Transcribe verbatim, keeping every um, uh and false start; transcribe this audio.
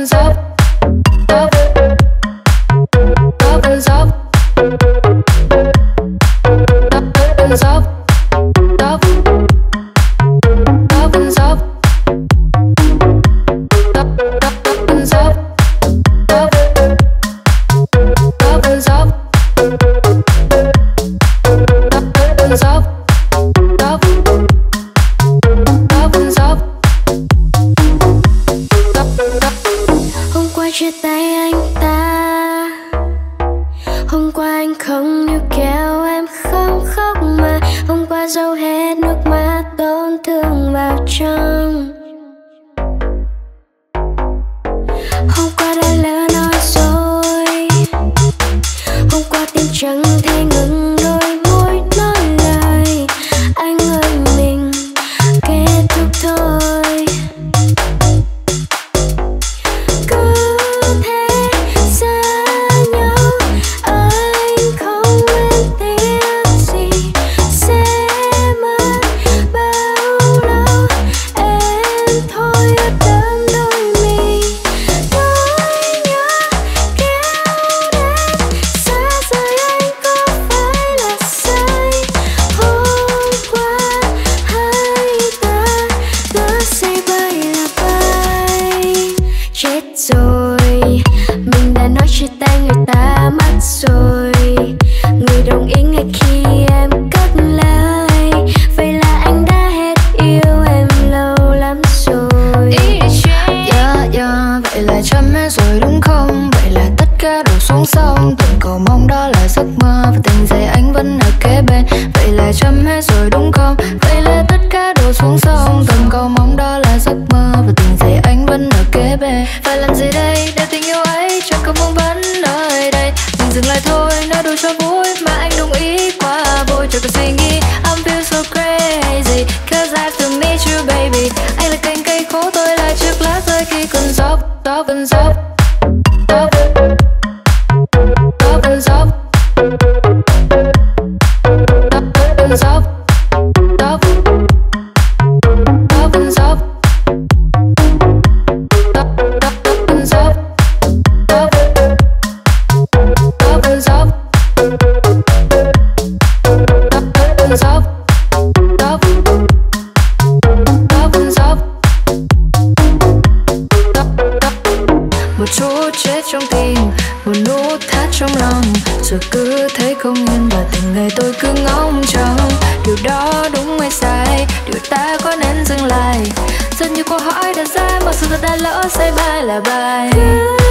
chia tay anh ta. Hôm qua anh không níu kéo em không khóc mà hôm qua dâu hết nước mắt tổn thương vào trong. Hôm qua đã lỡ nói rồi, hôm qua tim chẳng thể ngừng đôi môi nói lời anh ơi mình kết thúc thôi. Cứ thế xa nhau anh không biết tiếc gì sẽ mất bao lâu em thôi ướt đẫm đôi mi. Nỗi nhớ kéo đến xa rời anh có phải là sai. Hôm qua hai ta cứ say bay là bay. Chết rồi mình đã nói chia tay người ta mất rồi. Người đồng ý ngay khi em cất lời. Vậy là anh đã hết yêu em lâu lắm rồi. Yeah, yeah. Vậy là chấm hết rồi đúng không? Vậy là tất cả đổ xuống sông. Từng cầu mong đó là giấc mơ và tình giây anh vẫn ở kế bên. Vậy là chấm hết rồi đúng không? Vậy là tất cả đổ xuống sông. Từng cầu mong đó là giấc mơ và tình giây anh vẫn ở kế bên. Phải làm gì đây để tình yêu ấy chẳng có vương vấn nơi đây. Mình dừng lại thôi nói đùa cho vui mà anh đồng ý quá vội. Chẳng cần suy nghĩ I'm feel so crazy cause I have to meet you baby. Anh là cành cây khô tôi là chiếc lá rơi khi cơn gió gió cơn gió gió gió cơn gió cơn gió gió gió cơn gió một chút chết trong tim, một nút thắt trong lòng. Rồi cứ thấy không yên và từng ngày tôi cứ ngóng trông. Điều đó đúng hay sai, điều ta có nên dừng lại. Rất nhiều câu hỏi đặt ra mà sự thật đã lỡ say bay là bay.